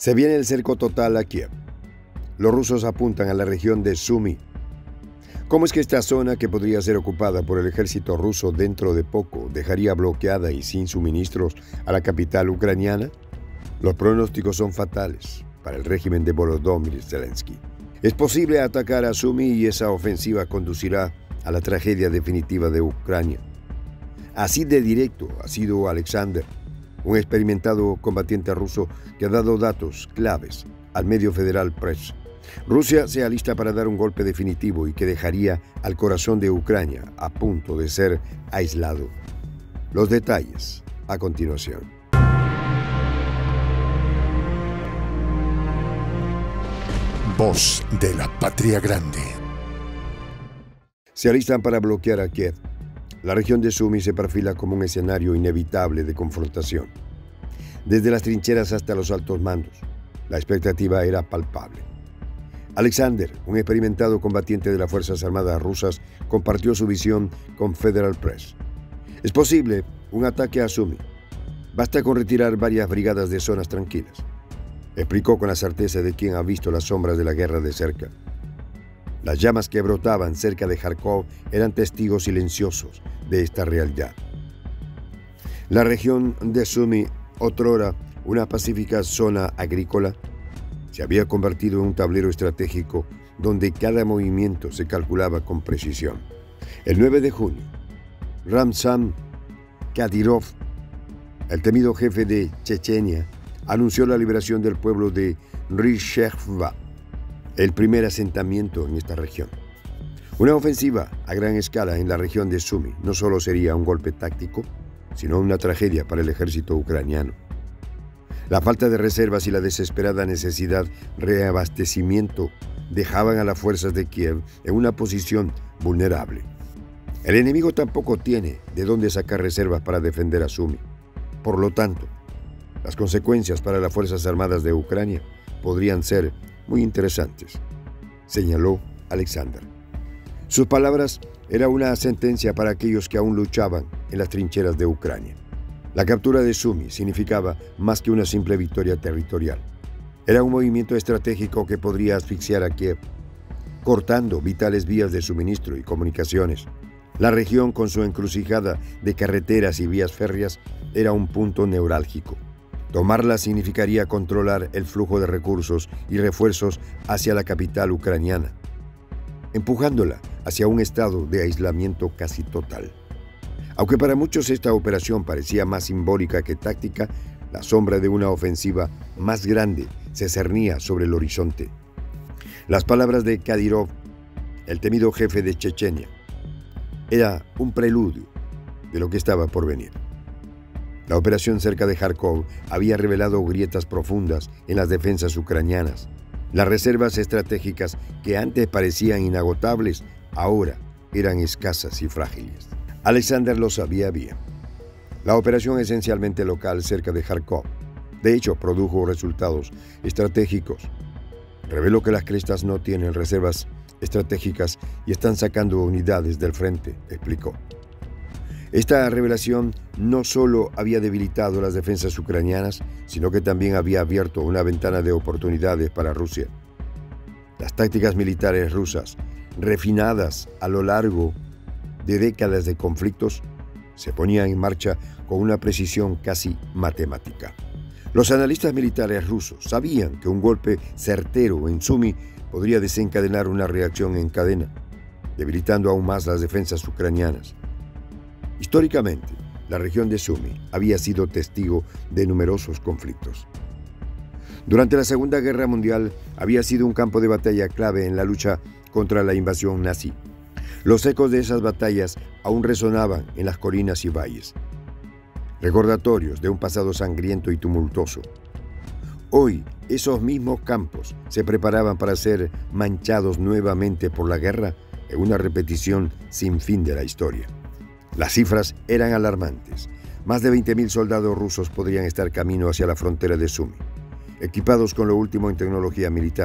Se viene el cerco total a Kiev. Los rusos apuntan a la región de Sumy. ¿Cómo es que esta zona, que podría ser ocupada por el ejército ruso dentro de poco, dejaría bloqueada y sin suministros a la capital ucraniana? Los pronósticos son fatales para el régimen de Volodymyr Zelensky. Es posible atacar a Sumy y esa ofensiva conducirá a la tragedia definitiva de Ucrania. Así de directo ha sido Alexander, un experimentado combatiente ruso que ha dado datos claves al medio Federal Press. Rusia se alista para dar un golpe definitivo y que dejaría al corazón de Ucrania a punto de ser aislado. Los detalles a continuación. Voz de la Patria Grande. Se alistan para bloquear a Kiev. La región de Sumy se perfila como un escenario inevitable de confrontación. Desde las trincheras hasta los altos mandos, la expectativa era palpable. Alexander, un experimentado combatiente de las Fuerzas Armadas rusas, compartió su visión con Federal Press. Es posible un ataque a Sumy. Basta con retirar varias brigadas de zonas tranquilas. Explicó con la certeza de quien ha visto las sombras de la guerra de cerca. Las llamas que brotaban cerca de Kharkov eran testigos silenciosos de esta realidad. La región de Sumy, otrora una pacífica zona agrícola, se había convertido en un tablero estratégico donde cada movimiento se calculaba con precisión. El 9 de junio, Ramzan Kadyrov, el temido jefe de Chechenia, anunció la liberación del pueblo de Rishcheva, el primer asentamiento en esta región. Una ofensiva a gran escala en la región de Sumy no solo sería un golpe táctico, sino una tragedia para el ejército ucraniano. La falta de reservas y la desesperada necesidad de reabastecimiento dejaban a las fuerzas de Kiev en una posición vulnerable. El enemigo tampoco tiene de dónde sacar reservas para defender a Sumy. Por lo tanto, las consecuencias para las Fuerzas Armadas de Ucrania podrían ser muy interesantes, señaló Alexander. Sus palabras eran una sentencia para aquellos que aún luchaban en las trincheras de Ucrania. La captura de Sumy significaba más que una simple victoria territorial. Era un movimiento estratégico que podría asfixiar a Kiev, cortando vitales vías de suministro y comunicaciones. La región, con su encrucijada de carreteras y vías férreas, era un punto neurálgico. Tomarla significaría controlar el flujo de recursos y refuerzos hacia la capital ucraniana, empujándola hacia un estado de aislamiento casi total. Aunque para muchos esta operación parecía más simbólica que táctica, la sombra de una ofensiva más grande se cernía sobre el horizonte. Las palabras de Kadyrov, el temido jefe de Chechenia, era un preludio de lo que estaba por venir. La operación cerca de Kharkov había revelado grietas profundas en las defensas ucranianas. Las reservas estratégicas que antes parecían inagotables, ahora eran escasas y frágiles. Alexander lo sabía bien. La operación esencialmente local cerca de Kharkov, de hecho, produjo resultados estratégicos. Reveló que las crestas no tienen reservas estratégicas y están sacando unidades del frente, explicó. Esta revelación no solo había debilitado las defensas ucranianas, sino que también había abierto una ventana de oportunidades para Rusia. Las tácticas militares rusas, refinadas a lo largo de décadas de conflictos, se ponían en marcha con una precisión casi matemática. Los analistas militares rusos sabían que un golpe certero en Sumy podría desencadenar una reacción en cadena, debilitando aún más las defensas ucranianas. Históricamente, la región de Sumy había sido testigo de numerosos conflictos. Durante la Segunda Guerra Mundial había sido un campo de batalla clave en la lucha contra la invasión nazi. Los ecos de esas batallas aún resonaban en las colinas y valles, recordatorios de un pasado sangriento y tumultuoso. Hoy, esos mismos campos se preparaban para ser manchados nuevamente por la guerra en una repetición sin fin de la historia. Las cifras eran alarmantes. Más de 20.000 soldados rusos podrían estar camino hacia la frontera de Sumy, equipados con lo último en tecnología militar.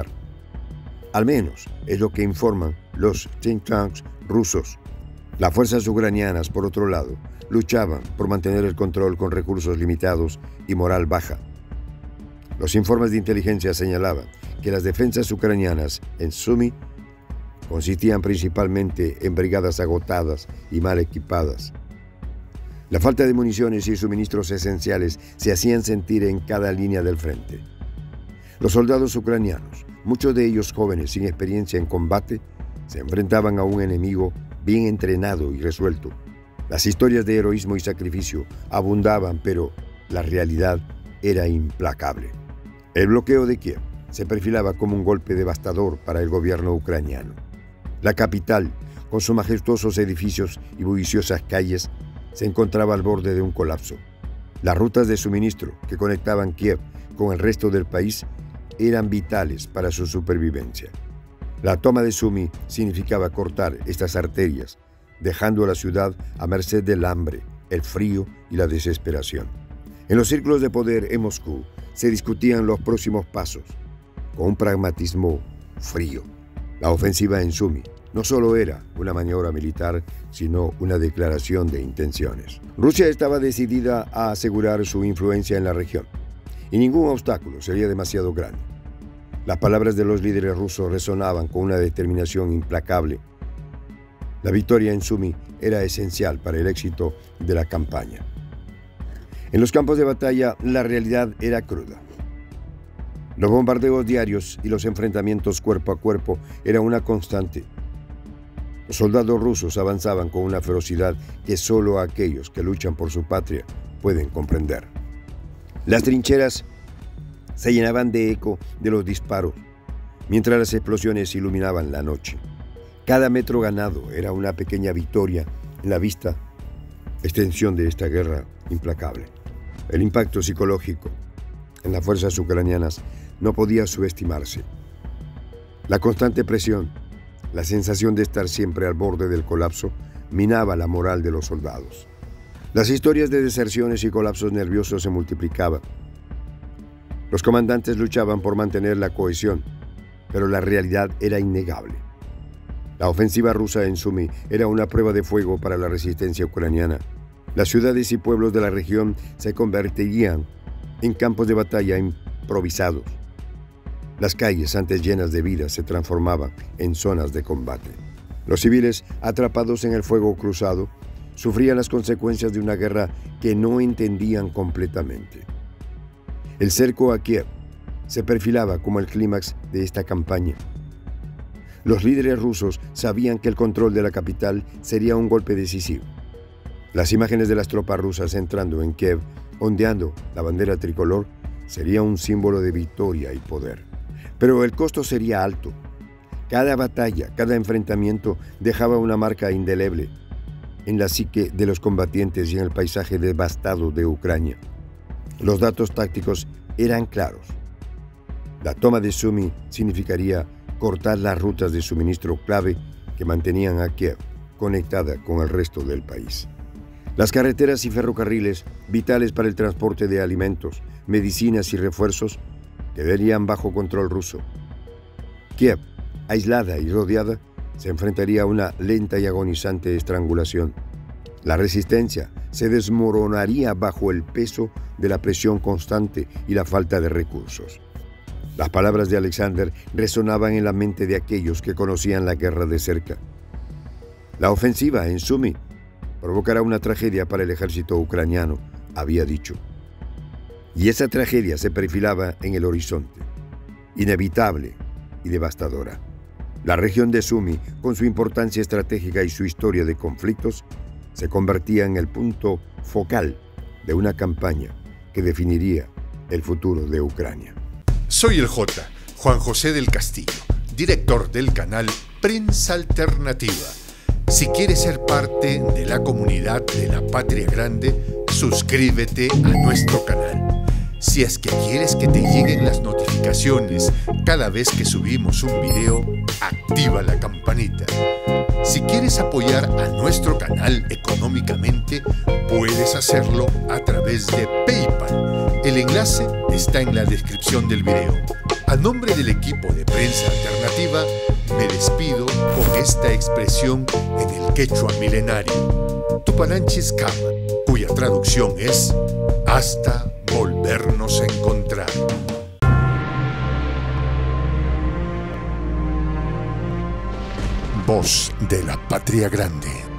Al menos es lo que informan los think tanks rusos. Las fuerzas ucranianas, por otro lado, luchaban por mantener el control con recursos limitados y moral baja. Los informes de inteligencia señalaban que las defensas ucranianas en Sumy consistían principalmente en brigadas agotadas y mal equipadas. La falta de municiones y suministros esenciales se hacían sentir en cada línea del frente. Los soldados ucranianos, muchos de ellos jóvenes sin experiencia en combate, se enfrentaban a un enemigo bien entrenado y resuelto. Las historias de heroísmo y sacrificio abundaban, pero la realidad era implacable. El bloqueo de Kiev se perfilaba como un golpe devastador para el gobierno ucraniano. La capital, con sus majestuosos edificios y bulliciosas calles, se encontraba al borde de un colapso. Las rutas de suministro que conectaban Kiev con el resto del país eran vitales para su supervivencia. La toma de Sumy significaba cortar estas arterias, dejando a la ciudad a merced del hambre, el frío y la desesperación. En los círculos de poder en Moscú se discutían los próximos pasos, con un pragmatismo frío. La ofensiva en Sumy no solo era una maniobra militar, sino una declaración de intenciones. Rusia estaba decidida a asegurar su influencia en la región, y ningún obstáculo sería demasiado grande. Las palabras de los líderes rusos resonaban con una determinación implacable. La victoria en Sumy era esencial para el éxito de la campaña. En los campos de batalla, la realidad era cruda. Los bombardeos diarios y los enfrentamientos cuerpo a cuerpo eran una constante. Los soldados rusos avanzaban con una ferocidad que solo aquellos que luchan por su patria pueden comprender. Las trincheras se llenaban de eco de los disparos, mientras las explosiones iluminaban la noche. Cada metro ganado era una pequeña victoria en la vista extensión de esta guerra implacable. El impacto psicológico en las fuerzas ucranianas no podía subestimarse. La constante presión, la sensación de estar siempre al borde del colapso, minaba la moral de los soldados. Las historias de deserciones y colapsos nerviosos se multiplicaban. Los comandantes luchaban por mantener la cohesión, pero la realidad era innegable. La ofensiva rusa en Sumy era una prueba de fuego para la resistencia ucraniana. Las ciudades y pueblos de la región se convertirían en campos de batalla improvisados. Las calles, antes llenas de vida, se transformaban en zonas de combate. Los civiles, atrapados en el fuego cruzado, sufrían las consecuencias de una guerra que no entendían completamente. El cerco a Kiev se perfilaba como el clímax de esta campaña. Los líderes rusos sabían que el control de la capital sería un golpe decisivo. Las imágenes de las tropas rusas entrando en Kiev, ondeando la bandera tricolor, sería un símbolo de victoria y poder. Pero el costo sería alto. Cada batalla, cada enfrentamiento dejaba una marca indeleble en la psique de los combatientes y en el paisaje devastado de Ucrania. Los datos tácticos eran claros. La toma de Sumy significaría cortar las rutas de suministro clave que mantenían a Kiev conectada con el resto del país. Las carreteras y ferrocarriles, vitales para el transporte de alimentos, medicinas y refuerzos, quedarían bajo control ruso. Kiev, aislada y rodeada, se enfrentaría a una lenta y agonizante estrangulación. La resistencia se desmoronaría bajo el peso de la presión constante y la falta de recursos. Las palabras de Alexander resonaban en la mente de aquellos que conocían la guerra de cerca. La ofensiva en Sumy provocará una tragedia para el ejército ucraniano, había dicho. Y esa tragedia se perfilaba en el horizonte, inevitable y devastadora. La región de Sumy, con su importancia estratégica y su historia de conflictos, se convertía en el punto focal de una campaña que definiría el futuro de Ucrania. Soy el J, Juan José del Castillo, director del canal Prensa Alternativa. Si quieres ser parte de la comunidad de la Patria Grande, suscríbete a nuestro canal. Si es que quieres que te lleguen las notificaciones cada vez que subimos un video, activa la campanita. Si quieres apoyar a nuestro canal económicamente, puedes hacerlo a través de PayPal. El enlace está en la descripción del video. A nombre del equipo de Prensa Alternativa, me despido con esta expresión en el quechua milenario, Tupananchis Kama, cuya traducción es hasta volvernos a encontrar. Voz de la Patria Grande.